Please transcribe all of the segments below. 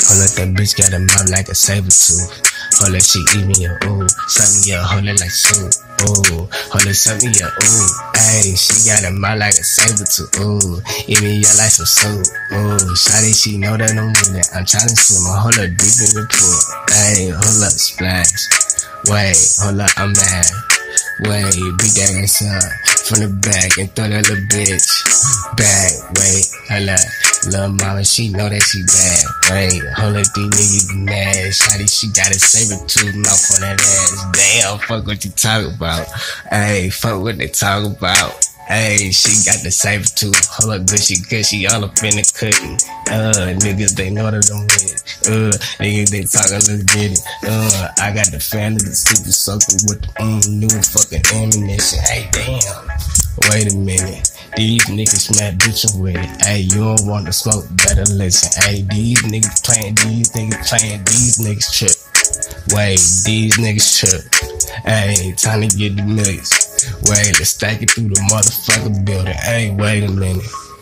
Hold up, that bitch got a mouth like a saber tooth. Hold up, she eat me a ooh. Suck me up, hold it like soup. Ooh, hold up, suck me up, ooh. Ayy, she got a mouth like a saber tooth. Ooh, eat me up like some soup. Ooh, shawty, she know that I'm with it. I'm tryna swim, hold up, deep in the pool. Ayy, hold up, splash. Wait, hold up, I'm mad. Wait, beat that ass up from the back and throw that little bitch back. Wait, hold up, lil' mama, she know that she bad. Wait, hold up, these niggas be mad. Shawty, she got a saber-tooth mouth on that ass. Damn, fuck what you talk about. Ayy, fuck what they talk about. Ayy, she got the saber-tooth. Hold up, gushy, all up in the cookie. Niggas, they know that I'm with it. Niggas, they talking, let's get it. I got the fan of the super soaker with the new fucking ammunition. Hey, damn. Wait a minute. These niggas mad, bitch, I'm with it. Hey, you don't want to smoke, better listen. Hey, these niggas playing, these niggas trip. Wait, these niggas trip. Hey, time to get the millions. Wait, let's stack it through the motherfucking building. Hey, wait a minute.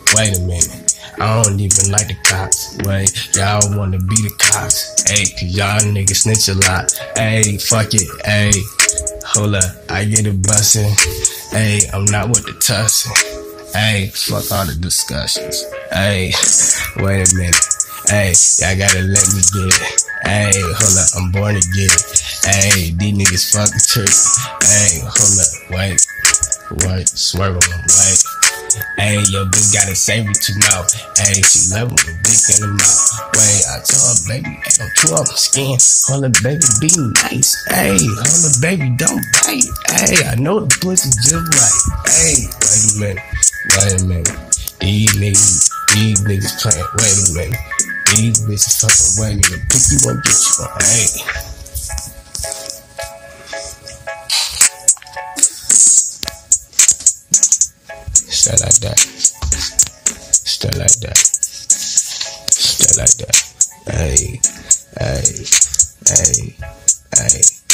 I don't even like the cops. Wait, y'all wanna be the cops. Hey, cause y'all niggas snitch a lot. Hey, fuck it. Hey, hold up, I get it bustin'. Hey, I'm not with the tussin'. Hey, fuck all the discussions. Hey, wait a minute. Hey, y'all gotta let me get it. Hey, hold up, I'm born to get it. Hey, these niggas fucking trippin'. Hey, hold up, wait, swerve on them, wait. Hey, your bitch got a saber-tooth mouth. Hey, she love with a dick in the mouth. Wait, I told her, baby, hey, don't chew up my skin. Hold up, baby, be nice. Hey, hold up, baby, don't bite. Hey, I know the pussy just right. Hey, wait a minute. These niggas playing, wait a minute. These bitches fucking, wait a minute. Pick you up, get you on, hey. Stay like that. Hey.